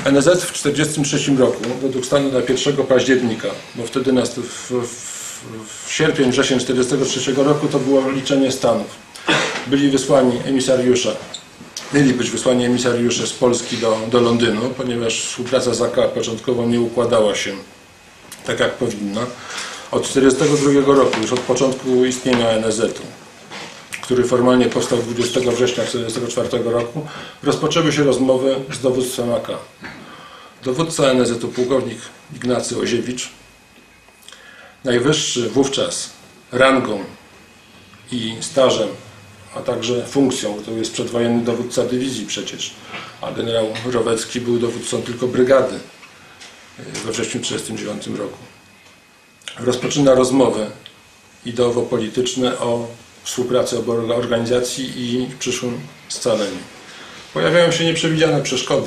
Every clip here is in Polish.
NZ w 1943 roku, według stanu na 1 października, bo wtedy w sierpień, wrzesień 1943 roku to było liczenie stanów. Byli wysłani emisariusze, mieli być wysłani emisariusze z Polski do Londynu, ponieważ współpraca z AK początkowo nie układała się tak jak powinna. Od 1942 roku, już od początku istnienia NSZ-u, który formalnie powstał 20 września 1944 roku, rozpoczęły się rozmowy z dowództwem AK. Dowódca NSZ-u, pułkownik Ignacy Oziewicz, najwyższy wówczas rangą i stażem, a także funkcją, to jest przedwojenny dowódca dywizji przecież, a generał Rowecki był dowódcą tylko brygady we wrześniu 1939 roku. Rozpoczyna rozmowy ideowo-polityczne o współpracy obu organizacji i przyszłym scaleniu. Pojawiają się nieprzewidziane przeszkody.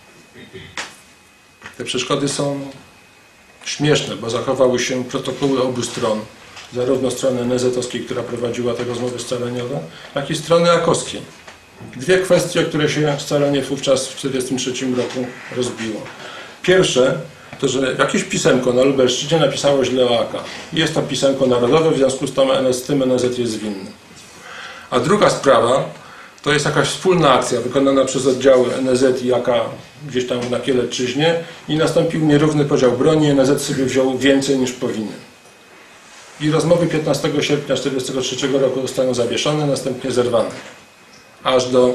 Te przeszkody są śmieszne, bo zachowały się protokoły obu stron, zarówno strony NZ-owskiej, która prowadziła te rozmowy scaleniowe, jak i strony AK-owskiej. Dwie kwestie, o które się scalenie wówczas w 1943 roku rozbiło. Pierwsze, to że jakieś pisemko na Lubelszczyźnie napisało źle o AK. Jest to pisemko narodowe, w związku z tym NZ jest winny. A druga sprawa, to jest jakaś wspólna akcja wykonana przez oddziały NZ i AK gdzieś tam na Kielecczyźnie i nastąpił nierówny podział broni, NZ sobie wziął więcej niż powinien. I rozmowy 15 sierpnia 1943 roku zostaną zawieszone, następnie zerwane. Aż do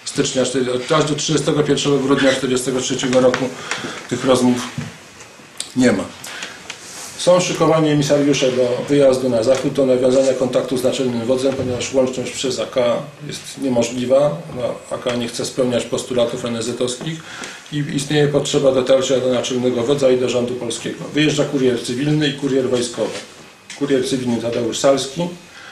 31 grudnia 1943 roku tych rozmów nie ma. Są szykowani emisariusze do wyjazdu na zachód, do nawiązania kontaktu z naczelnym wodzem, ponieważ łączność przez AK jest niemożliwa. AK nie chce spełniać postulatów NZ-owskich i istnieje potrzeba dotarcia do naczelnego wodza i do rządu polskiego. Wyjeżdża kurier cywilny i kurier wojskowy. Kurier cywilny Tadeusz Salski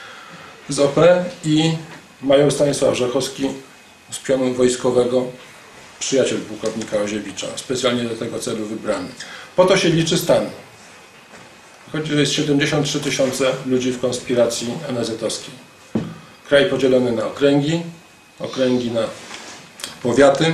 z OP i major Stanisław Rzechowski z pionu wojskowego, przyjaciel pułkownika Oziewicza, specjalnie do tego celu wybrany. Po to się liczy stan. Chodzi, że jest 73 000 ludzi w konspiracji NZ-owskiej. Kraj podzielony na okręgi, okręgi na powiaty.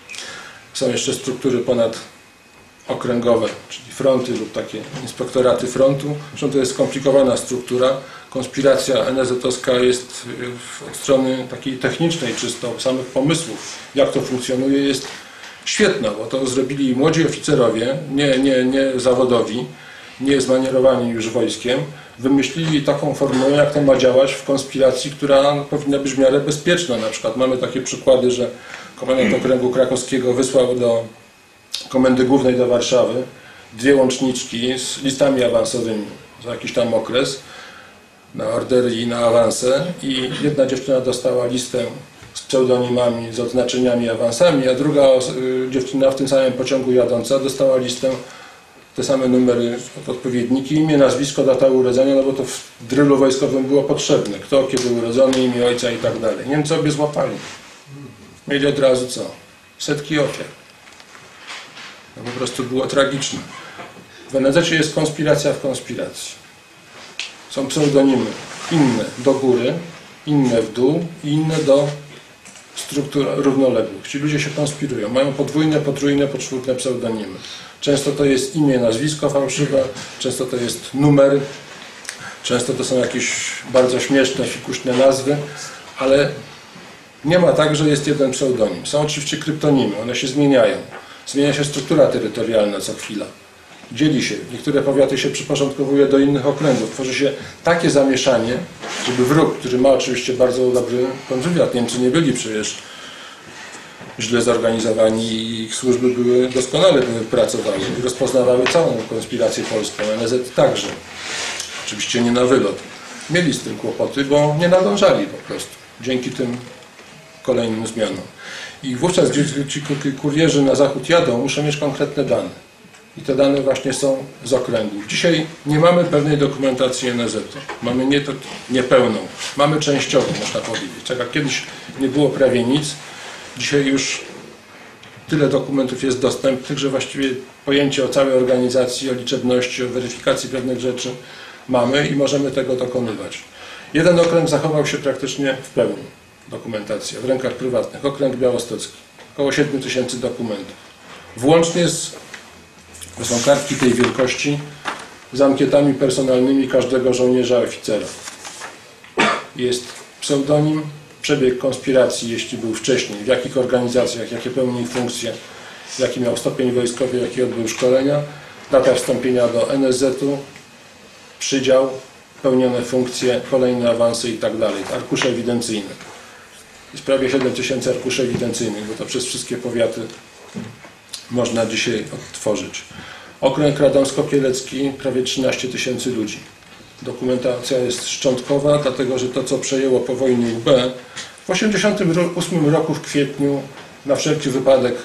Są jeszcze struktury ponadokręgowe, czyli fronty lub takie inspektoraty frontu. Zresztą to jest skomplikowana struktura. Konspiracja NZ-owska jest od strony takiej technicznej, czysto samych pomysłów, jak to funkcjonuje, jest świetna, bo to zrobili młodzi oficerowie, nie zawodowi, nie zmanierowani już wojskiem, wymyślili taką formułę, jak to ma działać w konspiracji, która powinna być w miarę bezpieczna. Na przykład mamy takie przykłady, że komendant okręgu krakowskiego wysłał do Komendy Głównej do Warszawy 2 łączniczki z listami awansowymi za jakiś tam okres na ordery i na awanse i jedna dziewczyna dostała listę z pseudonimami, z odznaczeniami, awansami, a druga dziewczyna w tym samym pociągu jadąca dostała listę, te same numery, odpowiedniki, imię, nazwisko, data urodzenia, no bo to w drylu wojskowym było potrzebne. Kto, kiedy urodzony, imię ojca i tak dalej. Niemcy obie złapali. Mieli od razu co? Setki ofiar. No po prostu było tragiczne. W NZ jest konspiracja w konspiracji. Są pseudonimy inne do góry, inne w dół i inne do struktur równoległych. Ci ludzie się konspirują. Mają podwójne, potrójne, poczwórne pseudonimy. Często to jest imię, nazwisko fałszywe, często to jest numer, często to są jakieś bardzo śmieszne, fikuśne nazwy, ale nie ma tak, że jest jeden pseudonim. Są oczywiście kryptonimy, one się zmieniają. Zmienia się struktura terytorialna co chwila. Dzieli się. Niektóre powiaty się przyporządkowuje do innych okręgów. Tworzy się takie zamieszanie, żeby wróg, który ma oczywiście bardzo dobry kontrwywiad, Niemcy nie byli przecież źle zorganizowani i ich służby były doskonale pracowały i rozpoznawały całą konspirację polską, NZ także. Oczywiście nie na wylot. Mieli z tym kłopoty, bo nie nadążali po prostu, dzięki tym kolejnym zmianom. I wówczas, gdy ci kurierzy na zachód jadą, muszą mieć konkretne dane. I te dane właśnie są z okręgów. Dzisiaj nie mamy pewnej dokumentacji NZ-u. Mamy niepełną. Mamy częściową, można powiedzieć. Tak jak kiedyś nie było prawie nic, dzisiaj już tyle dokumentów jest dostępnych, że właściwie pojęcie o całej organizacji, o liczebności, o weryfikacji pewnych rzeczy mamy i możemy tego dokonywać. Jeden okręg zachował się praktycznie w pełni, dokumentacja, w rękach prywatnych. Okręg białostocki. Około 7 000 dokumentów. Włącznie to są kartki tej wielkości, z ankietami personalnymi każdego żołnierza, oficera. Jest pseudonim, przebieg konspiracji, jeśli był wcześniej, w jakich organizacjach, jakie pełnił funkcje, jaki miał stopień wojskowy, jaki odbył szkolenia, data wstąpienia do NSZ-u, przydział, pełnione funkcje, kolejne awanse i tak dalej. Arkusze ewidencyjne. Jest prawie 7000 arkuszy ewidencyjnych, bo to przez wszystkie powiaty można dzisiaj odtworzyć. Okręg radomsko-kielecki, prawie 13 000 ludzi. Dokumentacja jest szczątkowa, dlatego że to, co przejęło po wojnie UB, w 1988 roku w kwietniu, na wszelki wypadek,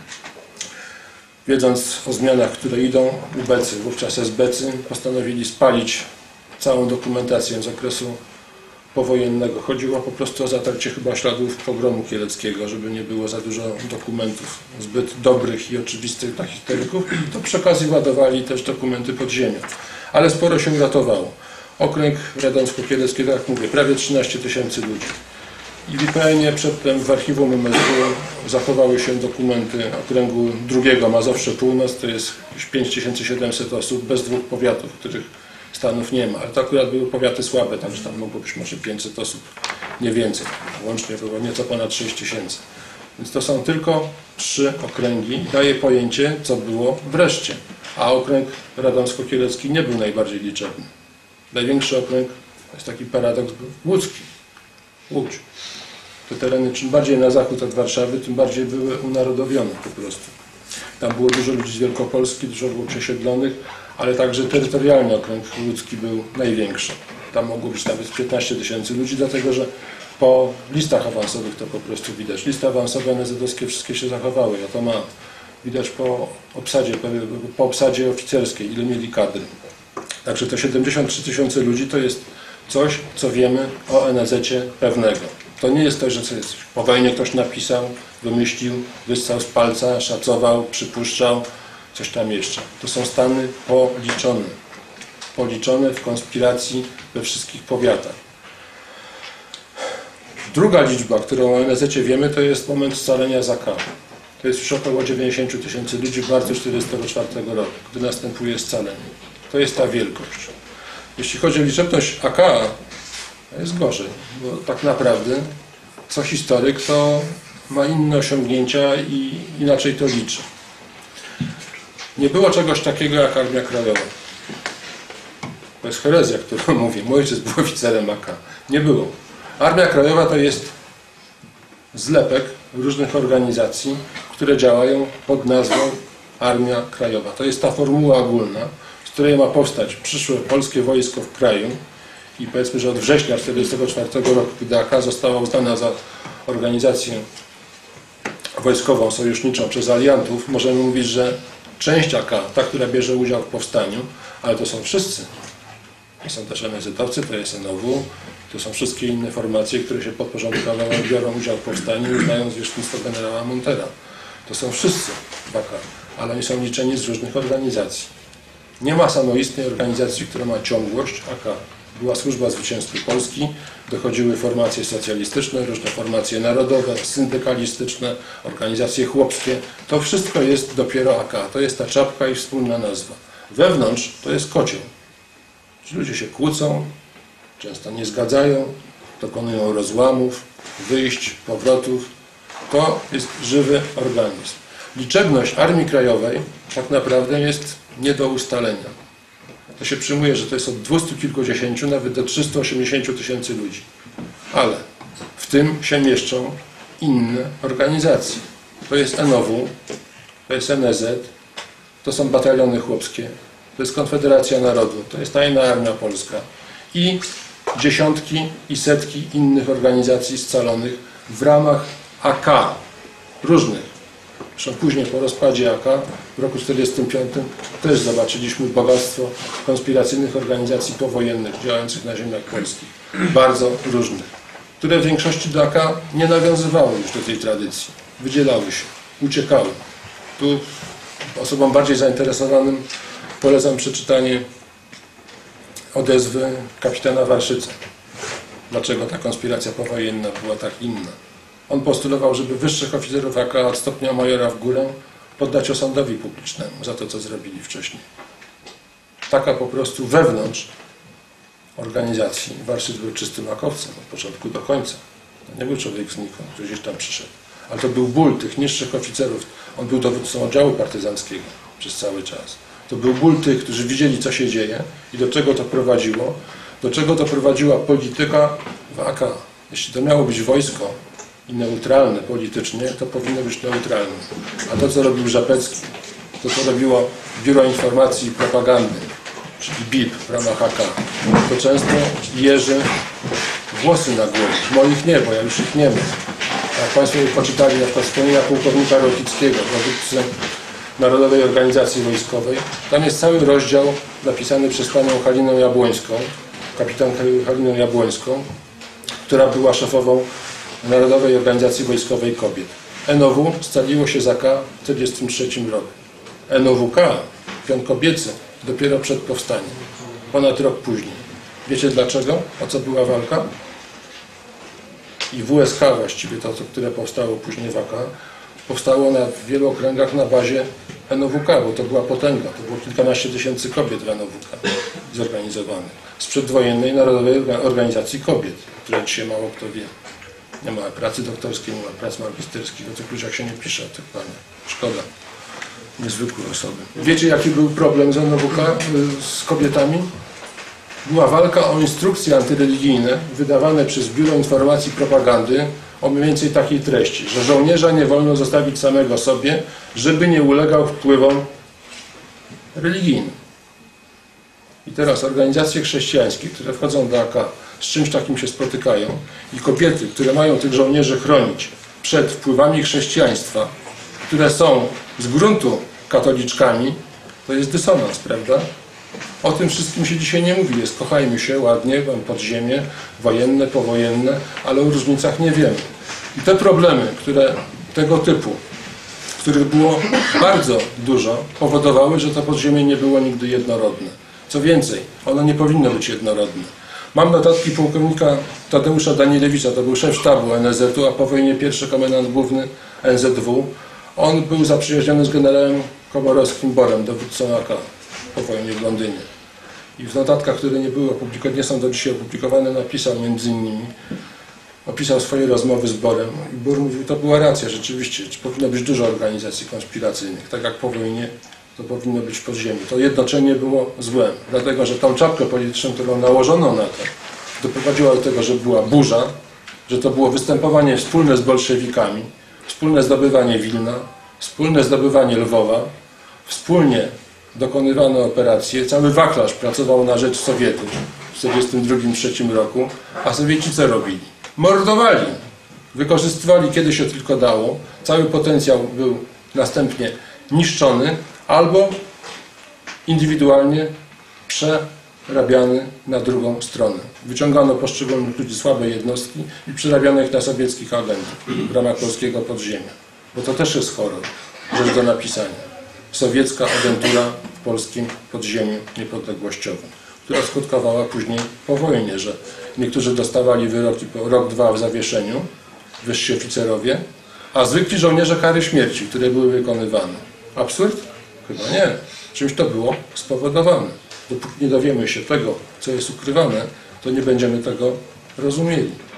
wiedząc o zmianach, które idą, UB-cy, wówczas SB-cy, postanowili spalić całą dokumentację z okresu powojennego. Chodziło po prostu o zatarcie chyba śladów pogromu kieleckiego, żeby nie było za dużo dokumentów zbyt dobrych i oczywistych dla historyków, i to przy okazji ładowali też dokumenty pod ziemią. Ale sporo się uratowało. Okręg radomsko-kielecki, tak jak mówię, prawie 13 000 ludzi. I w IPN-ie przedtem w archiwum MSW zachowały się dokumenty okręgu drugiego, Mazowsze Północ, to jest 5700 osób, bez 2 powiatów, których stanów nie ma, ale to akurat były powiaty słabe, także tam mogło być może 500 osób, nie więcej. Łącznie było nieco ponad 6 000. Więc to są tylko 3 okręgi. Daje pojęcie, co było wreszcie. A okręg radomsko-kielecki nie był najbardziej liczebny. Największy okręg, to jest taki paradoks, był łódzki. Łódź. Te tereny czym bardziej na zachód od Warszawy, tym bardziej były unarodowione po prostu. Tam było dużo ludzi z Wielkopolski, dużo było przesiedlonych, ale także terytorialny okręg łódzki był największy. Tam mogło być nawet 15 000 ludzi, dlatego że po listach awansowych to po prostu widać. Listy awansowe NSZ-owskie wszystkie się zachowały, a to ma widać po obsadzie oficerskiej, ile mieli kadry. Także te 73 000 ludzi to jest coś, co wiemy o NSZ-cie pewnego. To nie jest to, że coś po wojnie ktoś napisał, wymyślił, wyssał z palca, szacował, przypuszczał, coś tam jeszcze. To są stany policzone. Policzone w konspiracji we wszystkich powiatach. Druga liczba, którą o NSZ-cie wiemy, to jest moment scalenia z AK. To jest już około 90 000 ludzi w marcu 1944 roku, gdy następuje scalenie. To jest ta wielkość. Jeśli chodzi o liczebność AK, to jest gorzej, bo tak naprawdę co historyk, to ma inne osiągnięcia i inaczej to liczy. Nie było czegoś takiego jak Armia Krajowa. To jest herezja, którą mówię. Mój ojciec był oficerem AK. Nie było. Armia Krajowa to jest zlepek różnych organizacji, które działają pod nazwą Armia Krajowa. To jest ta formuła ogólna, z której ma powstać przyszłe polskie wojsko w kraju. I powiedzmy, że od września 1944 roku, kiedy AK została uznana za organizację wojskową, sojuszniczą przez aliantów, możemy mówić, że część AK, ta, która bierze udział w powstaniu, ale to są wszyscy. To są też NSZ-owcy, to jest NOW, to są wszystkie inne formacje, które się podporządkowały, biorą udział w powstaniu, uznają zwierzchnictwo generała Montera. To są wszyscy w AK, ale oni są liczeni z różnych organizacji. Nie ma samoistnej organizacji, która ma ciągłość AK. Była Służba Zwycięstwa Polski, dochodziły formacje socjalistyczne, różne formacje narodowe, syndykalistyczne, organizacje chłopskie. To wszystko jest dopiero AK. To jest ta czapka i wspólna nazwa. Wewnątrz to jest kocioł. Ci ludzie się kłócą, często nie zgadzają, dokonują rozłamów, wyjść, powrotów. To jest żywy organizm. Liczebność Armii Krajowej tak naprawdę jest nie do ustalenia. To się przyjmuje, że to jest od 200 kilkudziesięciu nawet do 380 000 ludzi. Ale w tym się mieszczą inne organizacje. To jest NOW, to jest NSZ, to są bataliony chłopskie, to jest Konfederacja Narodu, to jest Tajna Armia Polska i dziesiątki i setki innych organizacji scalonych w ramach AK, różnych. Zresztą później po rozpadzie AK w roku 1945 też zobaczyliśmy bogactwo konspiracyjnych organizacji powojennych działających na ziemiach polskich, bardzo różnych, które w większości do AK nie nawiązywały już do tej tradycji, wydzielały się, uciekały. Tu osobom bardziej zainteresowanym polecam przeczytanie odezwy kapitana Warszyca. Dlaczego ta konspiracja powojenna była tak inna? On postulował, żeby wyższych oficerów AK od stopnia majora w górę poddać osądowi publicznemu za to, co zrobili wcześniej. Taka po prostu wewnątrz organizacji. Warszyc był czystym makowcem od początku do końca. To nie był człowiek znikąd, który gdzieś tam przyszedł. Ale to był ból tych niższych oficerów. On był dowódcą oddziału partyzanckiego przez cały czas. To był ból tych, którzy widzieli, co się dzieje i do czego to prowadziło. Do czego to prowadziła polityka w AK. Jeśli to miało być wojsko i neutralne politycznie, to powinno być neutralne. A to, co robił Żapecki, to, co robiło Biuro Informacji i Propagandy, czyli BIP w ramach AK, to często jeży włosy na głowie. Moich nie, bo ja już ich nie mam. Jak Państwo poczytali na przykład wspomnienia pułkownika Rokickiego, dowódcy Narodowej Organizacji Wojskowej, tam jest cały rozdział napisany przez panią Halinę Jabłońską, kapitan Halinę Jabłońską, która była szefową Narodowej Organizacji Wojskowej Kobiet. NOW scaliło się z AK w 1943 roku. NOWK, pion kobiecy, dopiero przed powstaniem. Ponad rok później. Wiecie dlaczego? O co była walka? I WSK właściwie, to, które powstało później w AK, powstało na wielu okręgach na bazie NOWK, bo to była potęga. To było kilkanaście tysięcy kobiet w NOWK zorganizowanych. Z przedwojennej Narodowej Organizacji Kobiet, o której dzisiaj mało kto wie. Nie ma pracy doktorskiej, nie ma prac magisterskich, o tych ludziach się nie pisze, o tych paniach. Szkoda. Niezwykłe osoby. Wiecie, jaki był problem z NOWK, z kobietami? Była walka o instrukcje antyreligijne wydawane przez Biuro Informacji i Propagandy o mniej więcej takiej treści, że żołnierza nie wolno zostawić samego sobie, żeby nie ulegał wpływom religijnym. I teraz organizacje chrześcijańskie, które wchodzą do AK, z czymś takim się spotykają i kobiety, które mają tych żołnierzy chronić przed wpływami chrześcijaństwa, które są z gruntu katoliczkami, to jest dysonans, prawda? O tym wszystkim się dzisiaj nie mówi. Jest kochajmy się ładnie, podziemie, wojenne, powojenne, ale o różnicach nie wiemy. I te problemy, które tego typu, których było bardzo dużo, powodowały, że to podziemie nie było nigdy jednorodne. Co więcej, ono nie powinno być jednorodne. Mam notatki pułkownika Tadeusza Danielewicza, to był szef sztabu NSZ-u, a po wojnie pierwszy komendant główny NZW. On był zaprzyjaźniony z generałem Komorowskim Borem, dowódcą AK po wojnie w Londynie. I w notatkach, które nie były opublikowane, nie są do dzisiaj opublikowane, napisał między innymi, opisał swoje rozmowy z Borem. I Bor mówił, to była racja, rzeczywiście, powinno być dużo organizacji konspiracyjnych. Tak jak po wojnie, to powinno być w podziemiu. To jednoczenie było złe, dlatego że tą czapkę polityczną, którą nałożono na to, doprowadziła do tego, że była burza, że to było występowanie wspólne z bolszewikami, wspólne zdobywanie Wilna, wspólne zdobywanie Lwowa, wspólnie dokonywano operacje, cały wachlarz pracował na rzecz Sowietów w 1942-1943 roku, a Sowieci co robili? Mordowali, wykorzystywali kiedy się tylko dało, cały potencjał był następnie niszczony albo indywidualnie przerabiany na drugą stronę. Wyciągano poszczególnych ludzi, słabe jednostki i przerabiano ich na sowieckich agentów w ramach polskiego podziemia. Bo to też jest horror, rzecz do napisania. Sowiecka agentura w polskim podziemiu niepodległościowym, która skutkowała później po wojnie, że niektórzy dostawali wyroki po rok, dwa w zawieszeniu, wyżsi oficerowie, a zwykli żołnierze kary śmierci, które były wykonywane. Absurd? Chyba nie. Czymś to było spowodowane. Dopóki nie dowiemy się tego, co jest ukrywane, to nie będziemy tego rozumieli.